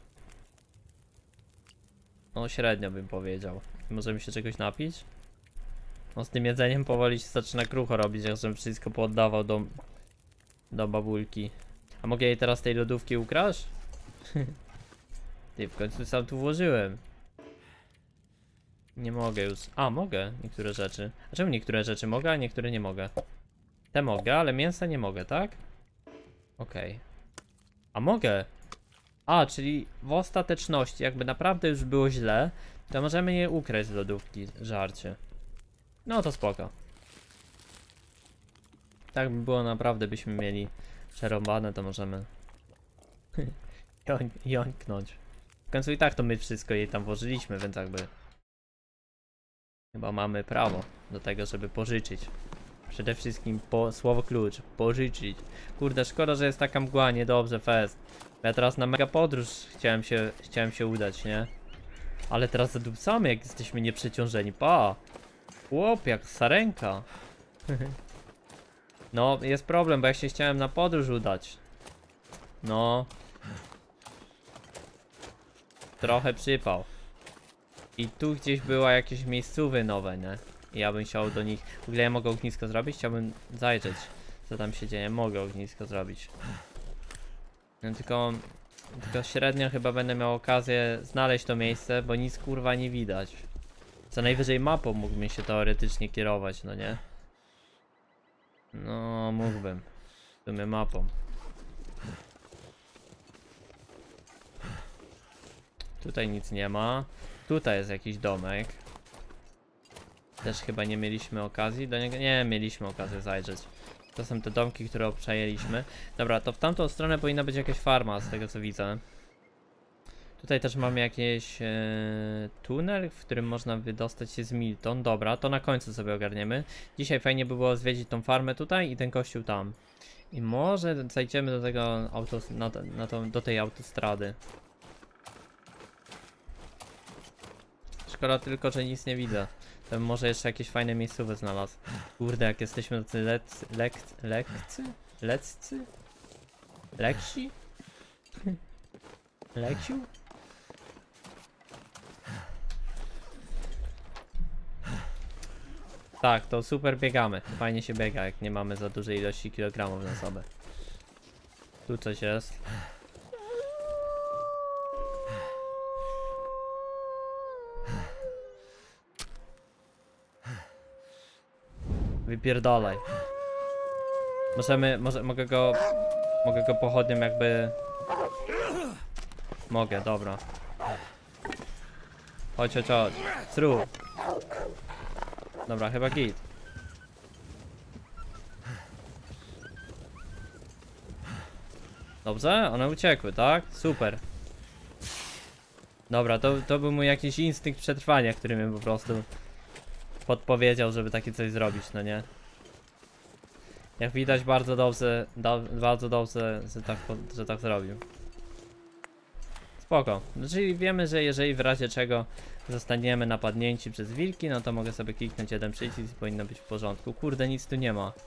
No średnio bym powiedział. Możemy się czegoś napić? No z tym jedzeniem powoli się zaczyna krucho robić, jak żebym wszystko poddawał do, do babulki. A mogę jej teraz tej lodówki ukraść? Ty, w końcu sam tu włożyłem. Nie mogę już. A, mogę niektóre rzeczy. A czemu niektóre rzeczy mogę, a niektóre nie mogę? Te mogę, ale mięsa nie mogę, tak? Okej. Okay. A mogę? A, czyli w ostateczności, jakby naprawdę już było źle, to możemy je ukraść z lodówki, żarcie. No to spoko. Tak by było naprawdę, byśmy mieli przerąbane, to możemy Jon jąknąć. W końcu i tak to my wszystko jej tam włożyliśmy, więc jakby... Chyba mamy prawo do tego, żeby pożyczyć. Przede wszystkim po słowo klucz. Pożyczyć. Kurde, szkoda, że jest taka mgła, niedobrze, fest. Ja teraz na mega podróż chciałem się, chciałem się udać, nie? Ale teraz zadupcamy, jak jesteśmy nieprzeciążeni. Pa! Chłop, jak sarenka. No, jest problem, bo ja się chciałem na podróż udać. No. Trochę przypał. I tu gdzieś była jakieś miejscówy nowe, nie? I ja bym chciał do nich... W ogóle ja mogę ognisko zrobić? Chciałbym zajrzeć, co tam się dzieje. Mogę ognisko zrobić. No tylko... Tylko średnio chyba będę miał okazję znaleźć to miejsce, bo nic kurwa nie widać. Co najwyżej mapą mógłbym się teoretycznie kierować, no nie? No, mógłbym. W sumie mapą. Tutaj nic nie ma. Tutaj jest jakiś domek. Też chyba nie mieliśmy okazji do niego. Nie, mieliśmy okazję zajrzeć. To są te domki, które obczajeliśmy. Dobra, to w tamtą stronę powinna być jakaś farma, z tego co widzę. Tutaj też mamy jakiś e, tunel, w którym można wydostać się z Milton. Dobra, to na końcu sobie ogarniemy. Dzisiaj fajnie by było zwiedzić tą farmę tutaj i ten kościół tam. I może zajdziemy do tego auto, na, na to, do tej autostrady. Szkoda tylko, że nic nie widzę. To bym może jeszcze jakieś fajne miejscowe znalazł. Kurde, jak jesteśmy tacy lec, lek, lekcy? Leccy? Leksi? Leksiu? Tak, to super biegamy. Fajnie się biega, jak nie mamy za dużej ilości kilogramów na sobie. Tu coś jest. Wypierdalaj. Możemy, może, mogę go, mogę go pochodnią jakby... Mogę, dobra. Chodź, chodź, chodź. Through. Dobra, chyba git. Dobrze? One uciekły, tak? Super. Dobra, to, to był mój jakiś instynkt przetrwania, który mi po prostu podpowiedział, żeby takie coś zrobić, no nie? Jak widać, bardzo dobrze, do, bardzo dobrze, że tak, że tak zrobił. Spoko. Czyli wiemy, że jeżeli w razie czego zostaniemy napadnięci przez wilki, no to mogę sobie kliknąć jeden przycisk i powinno być w porządku. Kurde, nic tu nie ma.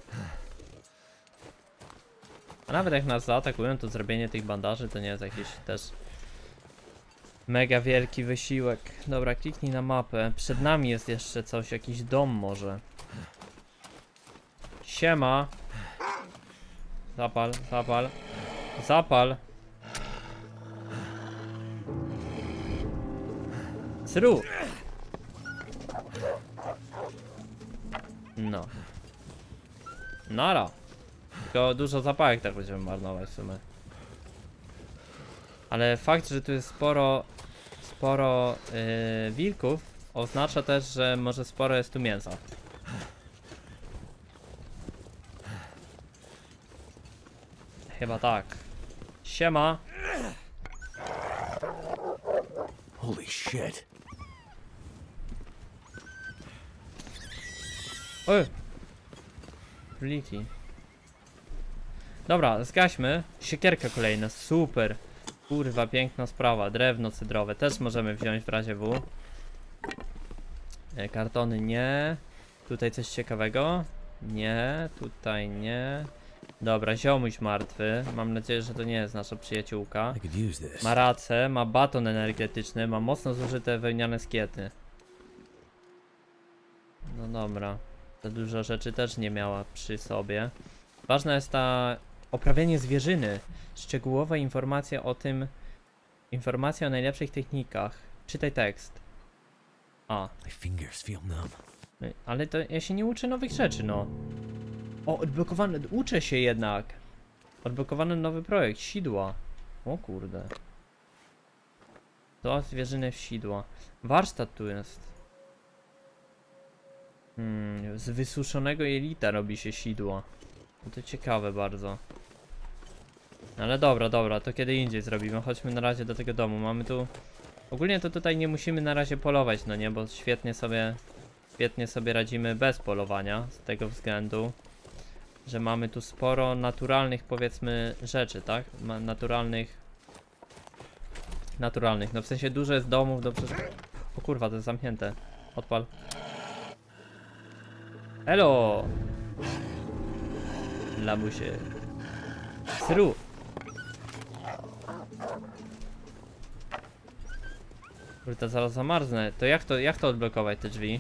A nawet jak nas zaatakują, to zrobienie tych bandaży to nie jest jakiś też mega wielki wysiłek. Dobra, kliknij na mapę. Przed nami jest jeszcze coś, jakiś dom może. Siema. Zapal, zapal. Zapal. Sru. No. Nara. Tylko dużo zapałek tak będziemy marnować w sumie. Ale fakt, że tu jest sporo sporo yy, wilków, oznacza też, że może sporo jest tu mięsa. Chyba tak. Siema. Holy shit. Oj. Pliki. Dobra, zgaśmy. Siekierka kolejna, super. Kurwa, piękna sprawa. Drewno cydrowe też możemy wziąć w razie W. E, kartony nie. Tutaj coś ciekawego? Nie, tutaj nie. Dobra, ziomuś martwy. Mam nadzieję, że to nie jest nasza przyjaciółka. Ma racę, ma baton energetyczny, ma mocno zużyte wełniane skiety. No dobra. Za dużo rzeczy też nie miała przy sobie. Ważna jest ta oprawianie zwierzyny. Szczegółowa informacja o tym. Informacja o najlepszych technikach. Czytaj tekst. A. My fingers feel numb. Ale to ja się nie uczę nowych rzeczy, no. O, odblokowany. Uczę się jednak. Odblokowany nowy projekt. Sidła. O kurde. To zwierzyny w sidła. Warsztat tu jest. Hmm, z wysuszonego jelita robi się sidła. No to ciekawe bardzo. Ale dobra, dobra, to kiedy indziej zrobimy. Chodźmy na razie do tego domu. Mamy tu... Ogólnie to tutaj nie musimy na razie polować, no nie? Bo świetnie sobie... Świetnie sobie radzimy bez polowania. Z tego względu, że mamy tu sporo naturalnych, powiedzmy, rzeczy, tak? Ma naturalnych... Naturalnych. No w sensie dużo jest domów do przecież... O kurwa, to jest zamknięte. Odpal. Elo! Lamusie. Sru! Kurde, zaraz zamarznę. To jak to, jak to odblokować te drzwi?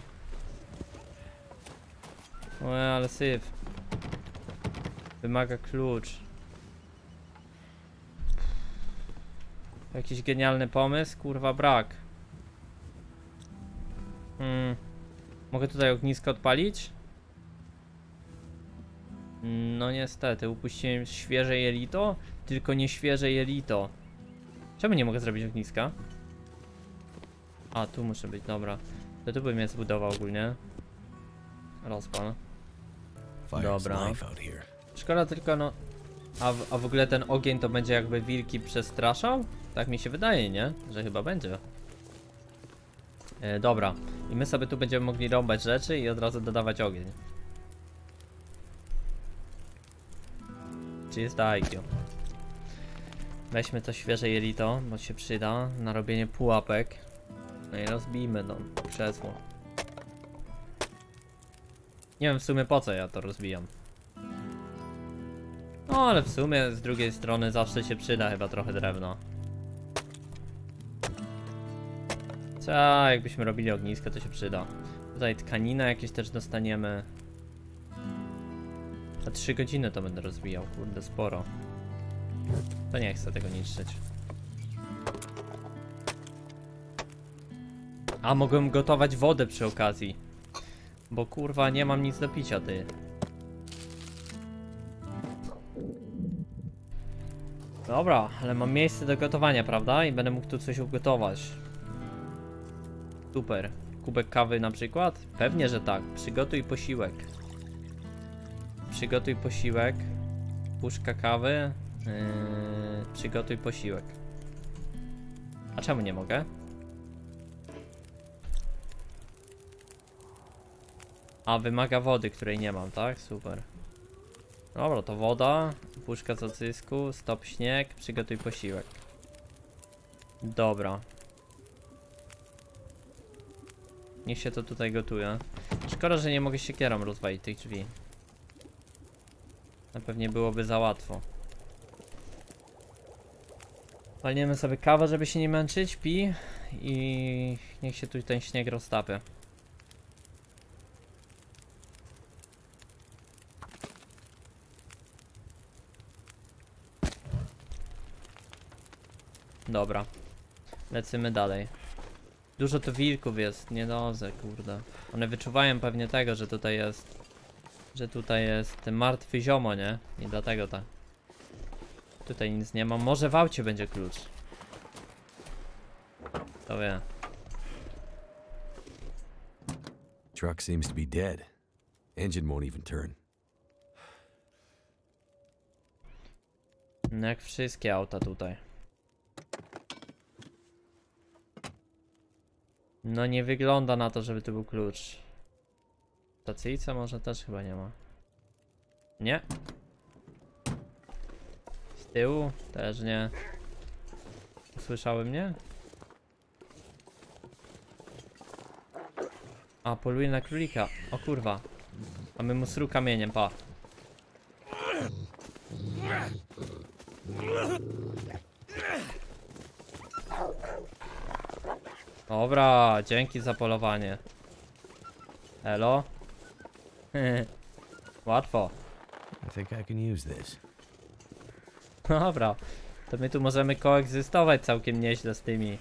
O, ale syf. Wymaga klucz. Jakiś genialny pomysł? Kurwa, brak. Hmm. Mogę tutaj ognisko odpalić? No niestety, upuściłem świeże jelito, tylko nie świeże jelito. Czemu nie mogę zrobić ogniska? A, tu muszę być, dobra. To tu bym je zbudował ogólnie. Rozpal. Dobra. Szkoda tylko, no... A w, a w ogóle ten ogień to będzie jakby wilki przestraszał? Tak mi się wydaje, nie? Że chyba będzie. E, dobra. I my sobie tu będziemy mogli rąbać rzeczy i od razu dodawać ogień. Czy jest I Q? Weźmy to świeże jelito, bo się przyda na robienie pułapek. No i rozbijmy no, krzesło. Nie wiem w sumie po co ja to rozbijam. No ale w sumie z drugiej strony zawsze się przyda chyba trochę drewna. Co, jakbyśmy robili ognisko, to się przyda. Tutaj tkanina jakieś też dostaniemy. Za trzy godziny to będę rozwijał, kurde, sporo. To nie chcę tego niszczyć. A, mogłem gotować wodę przy okazji. Bo kurwa nie mam nic do picia, ty. Dobra, ale mam miejsce do gotowania, prawda? I będę mógł tu coś ugotować. Super. Kubek kawy na przykład? Pewnie, że tak. Przygotuj posiłek. Przygotuj posiłek. Puszka kawy. Yy, przygotuj posiłek. A czemu nie mogę? A, wymaga wody, której nie mam, tak? Super. Dobra, to woda. Puszka z ocysku. Stop śnieg. Przygotuj posiłek. Dobra. Niech się to tutaj gotuje. Szkoda, że nie mogę siekierą rozwalić tych drzwi. Na pewnie byłoby za łatwo. Walniemy sobie kawę, żeby się nie męczyć. Pi. I niech się tu ten śnieg roztapie. Dobra. Lecimy dalej. Dużo tu wilków jest, niedobrze, kurde. One wyczuwają pewnie tego, że tutaj jest... Że tutaj jest martwy ziomo, nie? I dlatego tak. Tutaj nic nie ma. Może w aucie będzie klucz. To wie. Truck seems to be dead. Engine won't even turn. No jak wszystkie auta tutaj. No nie wygląda na to, żeby tu był klucz. Stacyjce może też chyba nie ma. Nie. Z tyłu też nie. Usłyszały mnie? A, poluje na królika. O kurwa. A my mu sru kamieniem, pa. Dobra, dzięki za polowanie. Elo. Łatwo. I think I can use this. Dobra, to my tu możemy koegzystować całkiem nieźle z tymi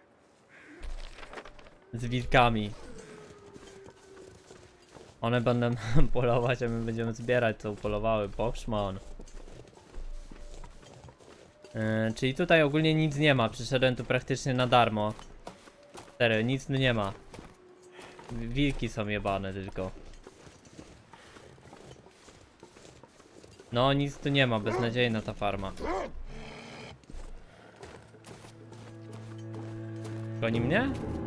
z wilkami. One będą polować, a my będziemy zbierać co upolowały. Boxman. Yy, czyli tutaj ogólnie nic nie ma. Przyszedłem tu praktycznie na darmo. Serio, nic tu nie ma. Wilki są jebane tylko. No nic tu nie ma, beznadziejna ta farma. Goni mnie?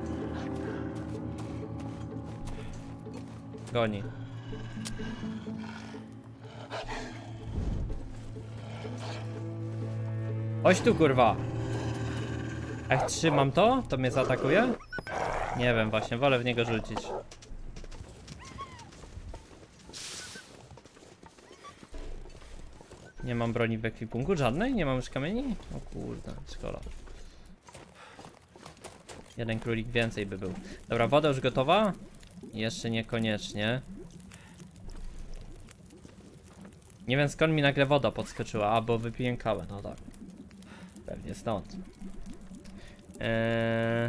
Goni. Chodź tu, kurwa. Jak trzymam to, to mnie zaatakuje? Nie wiem właśnie, wolę w niego rzucić. Nie mam broni w ekwipunku żadnej? Nie mam już kamieni? O kurde, szkoda. Jeden królik więcej by był. Dobra, woda już gotowa? Jeszcze niekoniecznie. Nie wiem skąd mi nagle woda podskoczyła, albo wypiłem kawę, no tak. Pewnie stąd. Eee...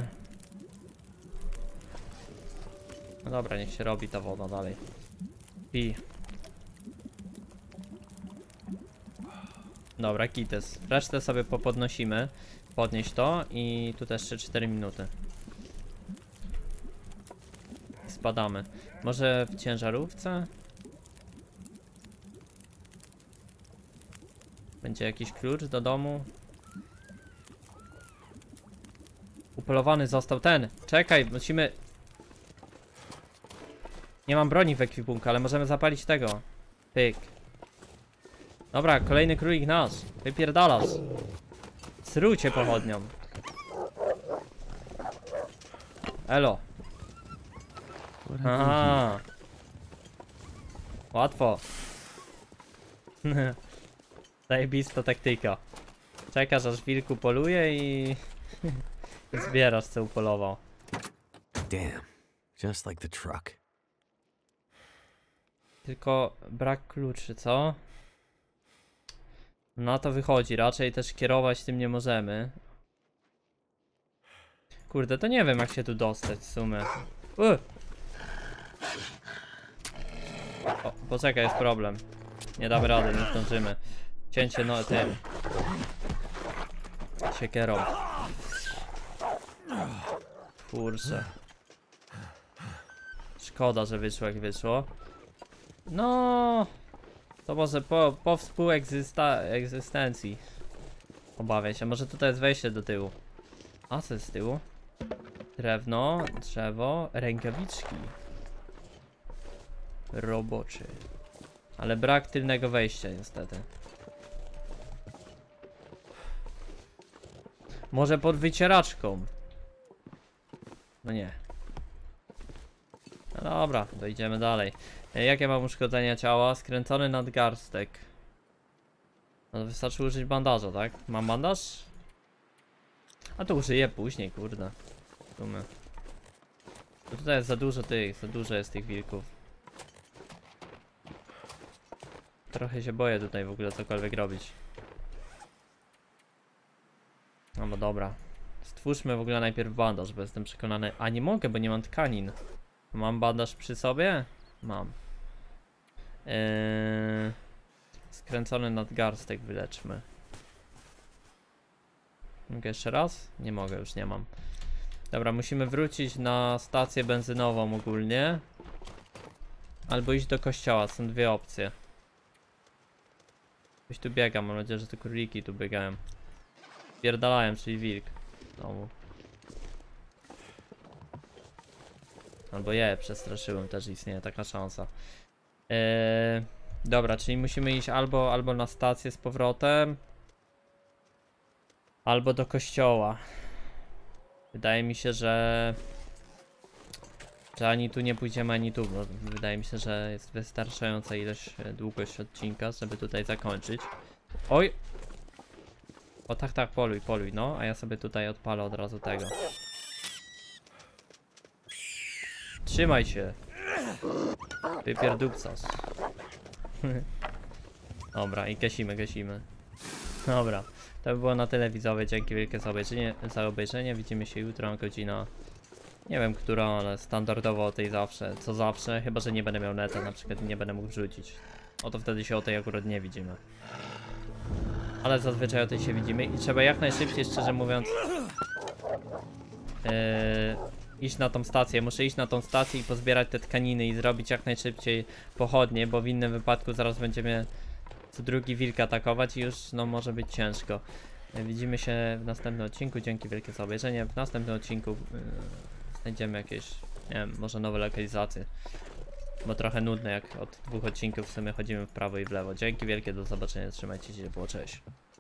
No dobra, niech się robi ta woda dalej. Pij. Dobra, kites. Resztę sobie popodnosimy. Podnieść to i tu też jeszcze cztery minuty. Spadamy. Może w ciężarówce? Będzie jakiś klucz do domu? Upolowany został ten. Czekaj, musimy... Nie mam broni w ekwipunku, ale możemy zapalić tego. Pyk. Dobra, kolejny królik nasz. Wypierdalasz. Srójcie pochodnią. Elo. Aha. Łatwo. Zajebista taktyka. Czekasz aż wilku poluje i... zbierasz co upolował. Damn. Just like the truck. Tylko brak kluczy, co? No to wychodzi, raczej też kierować tym nie możemy. Kurde, to nie wiem jak się tu dostać w sumie. Uh! O, poczekaj, jest problem. Nie damy rady, nie zdążymy. Cięcie no tym. Siekierą. Kurczę. Szkoda, że wyszło jak wyszło. No, to może po, po współegzystencji. Obawiam się, może tutaj jest wejście do tyłu. A co jest z tyłu? Drewno, drzewo, rękawiczki. Roboczy. Ale brak tylnego wejścia niestety. Może pod wycieraczką. No nie. No dobra, to idziemy dalej. Jakie mam uszkodzenia ciała? Skręcony nadgarstek. No to wystarczy użyć bandaża, tak? Mam bandaż? A to użyję później, kurde. W sumie. To tutaj jest za dużo tych, za dużo jest tych wilków. Trochę się boję tutaj w ogóle cokolwiek robić. No bo dobra. Stwórzmy w ogóle najpierw bandaż, bo jestem przekonany... A nie mogę, bo nie mam tkanin. Mam bandaż przy sobie? Mam. Eee... Skręcony nadgarstek wyleczmy. Mogę jeszcze raz? Nie mogę, już nie mam. Dobra, musimy wrócić na stację benzynową ogólnie. Albo iść do kościoła, są dwie opcje. Ktoś tu biega, mam nadzieję, że te króliki tu biegają. Pierdalałem, czyli wilk. Znowu. Albo je przestraszyłem, też istnieje taka szansa. Eee, dobra, czyli musimy iść albo, albo na stację z powrotem, albo do kościoła. Wydaje mi się, że... że ani tu nie pójdziemy, ani tu, bo wydaje mi się, że jest wystarczająca ilość, długość odcinka, żeby tutaj zakończyć. Oj! O tak, tak, poluj, poluj, no, a ja sobie tutaj odpalę od razu tego. Trzymaj się! Wypierdupcasz. Dobra, i gasimy, gasimy. Dobra, to by było na tyle, widzowie, dzięki wielkie za obejrzenie, za obejrzenie. Widzimy się jutro, godzina... Nie wiem która, ale standardowo o tej zawsze, co zawsze, chyba że nie będę miał neta, na przykład nie będę mógł wrzucić. Oto wtedy się o tej akurat nie widzimy. Ale zazwyczaj o tej się widzimy i trzeba jak najszybciej, szczerze mówiąc, yy, iść na tą stację. Muszę iść na tą stację i pozbierać te tkaniny i zrobić jak najszybciej pochodnie, bo w innym wypadku zaraz będziemy co drugi wilk atakować i już no może być ciężko. Widzimy się w następnym odcinku, dzięki wielkie za obejrzenie. W następnym odcinku yy, znajdziemy jakieś, nie wiem, może nowe lokalizacje. Bo trochę nudne, jak od dwóch odcinków w sumie chodzimy w prawo i w lewo. Dzięki wielkie, do zobaczenia, trzymajcie się, było, cześć.